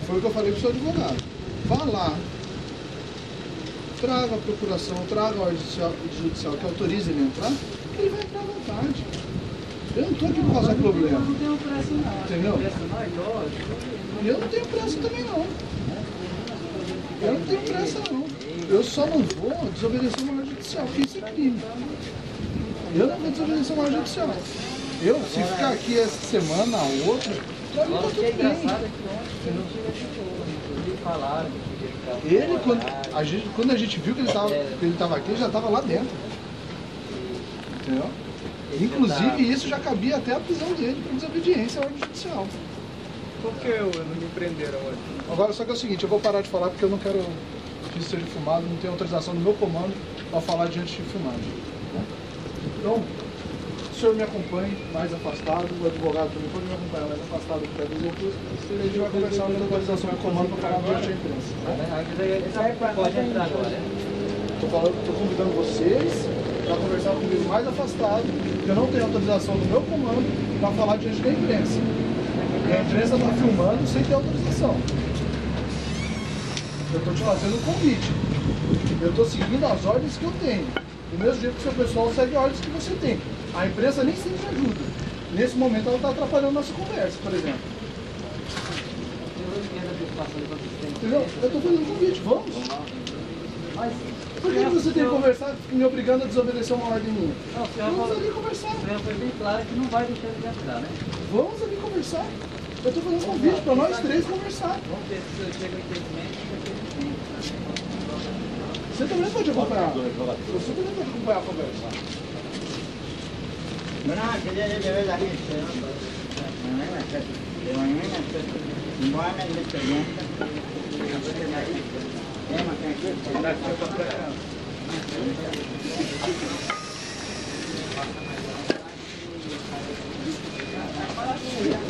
Foi o que eu falei pro seu advogado. Vá lá, traga a procuração, traga a ordem judicial que autorize ele a entrar, que ele vai entrar à vontade. Eu não estou aqui para causar problema. Eu não tenho pressa não. Entendeu? Pressa não é lógico. Eu não tenho pressa também não. Eu não tenho pressa não. Eu só não vou desobedecer uma ordem judicial, porque isso é crime. Eu não vou desobedecer uma ordem judicial. Eu, se ficar aqui essa semana, a outra, pra mim tá tudo bem. Engraçado é que ontem não tinha inclusive falaram que Ele, quando a gente viu que ele estava aqui, ele já estava lá dentro. Entendeu? Inclusive, isso já cabia até a prisão dele por desobediência à ordem judicial. Por que não me prenderam hoje? Agora, só que é o seguinte, eu vou parar de falar porque eu não quero que isso seja filmado, não tenho autorização do meu comando para falar diante de filmagem. Então, o senhor me acompanhe mais afastado, o advogado também pode me acompanhar mais afastado do pé dos outros, e a gente vai conversar com a autorização do comando para falar diante da imprensa. Pode entrar agora. Estou convidando vocês para conversar comigo mais afastado, porque eu não tenho autorização do meu comando para falar diante da imprensa. E a imprensa está filmando sem ter autorização. Eu estou te fazendo um convite. Eu estou seguindo as ordens que eu tenho. Do mesmo jeito que o seu pessoal segue ordens que você tem. A imprensa nem sempre ajuda. Nesse momento ela está atrapalhando nossa conversa, por exemplo. Entendeu? Eu estou fazendo um convite, vamos? Mas, por que você tem que conversar me obrigando a desobedecer uma ordem minha? Não, Vamos ali conversar. O senhor foi bem claro que não vai deixar ele entrar, né? Vamos ali conversar. Eu estou fazendo um convite para nós três conversar. Vamos ver se o senhor chega ao entendimento. Você também pode acompanhar. Você também pode acompanhar a conversa. Não,